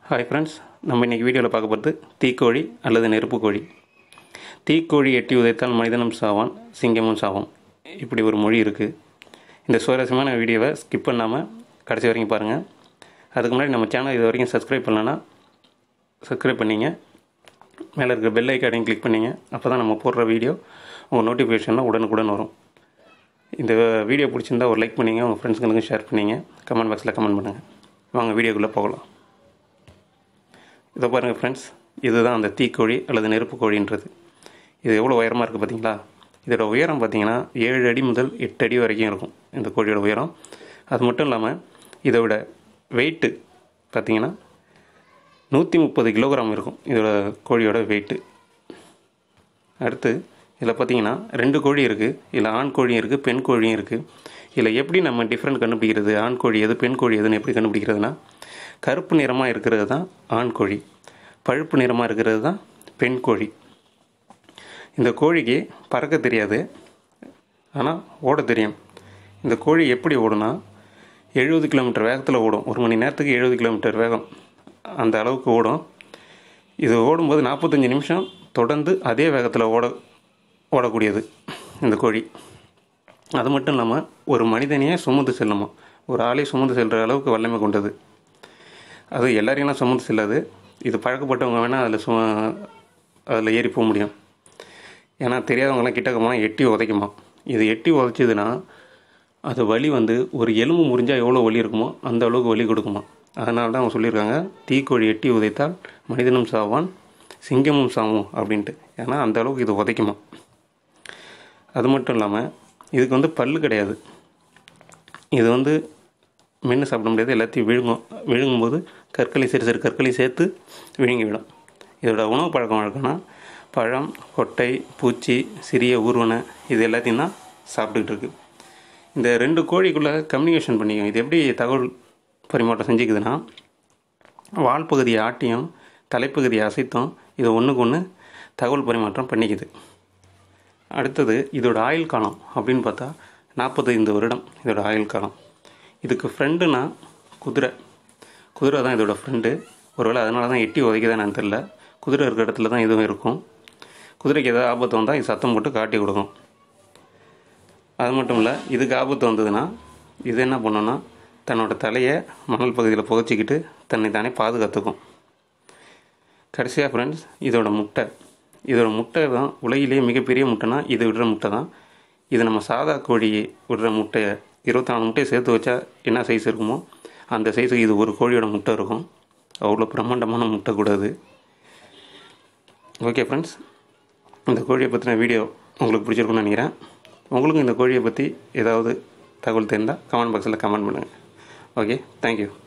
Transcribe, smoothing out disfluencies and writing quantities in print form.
Hi friends, நம்ம இன்றைக்கி வீடியோவில் பார்க்க போகிறது தீக்கோழி அல்லது நெருப்பு கோழி. தீக்கோழி எட்டி உதைத்தால் மனிதனும் சாவான், சிங்கமும் சாவான், இப்படி ஒரு மொழி இருக்குது. இந்த சுவாரஸ்யமான வீடியோவை ஸ்கிப் பண்ணாமல் கடைசி வரைக்கும் பாருங்கள். அதுக்கு முன்னாடி நம்ம சேனல் இது வரைக்கும் சப்ஸ்கிரைப் பண்ணலன்னா சப்ஸ்கிரைப் பண்ணிங்க, மேலே இருக்கிற பெல் ஐக்கானையும் கிளிக் பண்ணிங்க. அப்போ தான் நம்ம போடுற வீடியோ உங்கள் நோட்டிஃபிகேஷனில் உடனுக்குடன் வரும். இந்த வீடியோ பிடிச்சிருந்தால் ஒரு லைக் பண்ணிங்க, உங்கள் ஃப்ரெண்ட்ஸுங்களுக்கும் ஷேர் பண்ணிங்க, கமெண்ட் பாக்ஸில் கமெண்ட் பண்ணுங்கள். வாங்க வீடியோக்குள்ளே போகலாம். இதை பாருங்கள் ஃப்ரெண்ட்ஸ், இதுதான் அந்த தீக்கோழி அல்லது நெருப்பு கோழின்றது. இது எவ்வளோ உயரமாக இருக்குது பார்த்தீங்களா? இதோட உயரம் பார்த்திங்கன்னா 7 அடி முதல் 8 அடி வரைக்கும் இருக்கும் இந்த கோழியோட உயரம். அது மட்டும் இல்லாமல் இதோட வெயிட்டு பார்த்திங்கன்னா 130 கிலோகிராம் இருக்கும் இதோட கோழியோட வெயிட்டு. அடுத்து இதில் பார்த்திங்கன்னா 2 கோழி இருக்குது. இதில் ஆண் கோழியும் இருக்குது, பெண் கோழியும் இருக்குது. இதில் எப்படி நம்ம டிஃப்ரெண்ட் கண்டுபிடிக்கிறது, ஆண் கோழி எது பெண் கோழி எதுன்னு எப்படி கண்டுபிடிக்கிறதுனா, கருப்பு நிறமாக இருக்கிறது தான் ஆண் கோழி, பழுப்பு நிறமாக இருக்கிறது தான் பெண் கோழி. இந்த கோழிக்கு பறக்க தெரியாது, ஆனால் ஓட தெரியும். இந்த கோழி எப்படி ஓடுனா 70 கிலோமீட்டர் வேகத்தில் ஓடும். ஒரு மணி நேரத்துக்கு 70 கிலோமீட்டர் வேகம், அந்த அளவுக்கு ஓடும். இது ஓடும்போது 45 நிமிஷம் தொடர்ந்து அதே வேகத்தில் ஓடக்கூடியது இந்த கோழி. அது மட்டும் இல்லாமல் ஒரு மனிதனையே சுமந்து செல்லுமா, ஒரு ஆளே சுமந்து செல்கிற அளவுக்கு வல்லமை கொண்டது. அது எல்லாரையும் சுமந்து செல்லாது. இது பழக்கப்பட்டவங்க வேணால் அதில் ஏறி போக முடியும். ஏன்னா தெரியாதவங்களாம் கிட்டக்க போனால் எட்டி உதைக்குமா. இது எட்டி உதைச்சிதுன்னா அது வலி ஒரு எலும்பு முறிஞ்சால் எவ்வளோ வலி இருக்குமோ அந்த அளவுக்கு வலி கொடுக்குமா. அதனால தான் அவங்க சொல்லியிருக்காங்க, தீக்கோழி எட்டி உதைத்தால் மனிதனும் சாவான், சிங்கமும் சாவும் அப்படின்ட்டு. ஏன்னா அந்த அளவுக்கு இது உதைக்குமா. அது மட்டும் இல்லாமல் இதுக்கு பல்லு கிடையாது. இது மென்று சாப்பிட முடியாது, எல்லாத்தையும் விழுங்கும்போது சிறு சிறு கற்களை சேர்த்து விழுங்கிவிடும். இதோட உணவு பழக்கம் வழக்கம்னா பழம், கொட்டை, பூச்சி, சிறிய ஊர்வனை, இது எல்லாத்தையும் தான் சாப்பிட்டுக்கிட்டு இருக்குது. இந்த 2 கோழிக்குள்ளே கம்யூனிகேஷன் பண்ணிக்கும். இது எப்படி தகவல் பரிமாற்றம் செஞ்சுக்குதுன்னா, வால் பகுதியை ஆட்டியும் தலைப்பகுதியை அசைத்தும் இது ஒன்றுக்கு ஒன்று தகவல் பரிமாற்றம் பண்ணிக்குது. அடுத்தது இதோட ஆயுள் காலம் அப்படின்னு பார்த்தா 45 வருடம் இதோட ஆயுள் காலம். இதுக்கு ஃப்ரெண்டுனா குதிரை தான் இதோட ஃப்ரெண்டு. ஒருவேளை அதனால தான் எட்டி உதைக்குதான் நான் தெரில. குதிரை இருக்கிற இடத்துல தான் இதுவும் இருக்கும். குதிரைக்கு ஏதாவது ஆபத்து வந்தால் இது சத்தம் போட்டு காட்டி கொடுக்கும். அது மட்டும் இல்லை, இதுக்கு ஆபத்து வந்ததுன்னா இது என்ன பண்ணுன்னா, தன்னோட தலையை மணல் பகுதியில் புதைச்சிக்கிட்டு தன்னை தானே பாதுகாத்துக்கும். கடைசியாக ஃப்ரெண்ட்ஸ், இதோட முட்டை தான் உலகிலேயே மிகப்பெரிய முட்டைனா இது விடுற முட்டை தான். இது நம்ம சாதா கோழி விடுற முட்டையை 24 முட்டையை சேர்த்து வச்சா என்ன சைஸ் இருக்குமோ அந்த சைஸுக்கு இது ஒரு கோழியோட முட்டை இருக்கும். அவ்வளோ பிரம்மாண்டமான முட்டை கூடாது. ஓகே ஃப்ரெண்ட்ஸ், இந்த கோழியை பற்றின வீடியோ உங்களுக்கு பிடிச்சிருக்குன்னு நினைக்கிறேன். உங்களுக்கும் இந்த கோழியை பற்றி ஏதாவது தகவல் தெரிந்தால் கமெண்ட் பாக்ஸில் கமெண்ட் பண்ணுங்கள். Okay, thank you.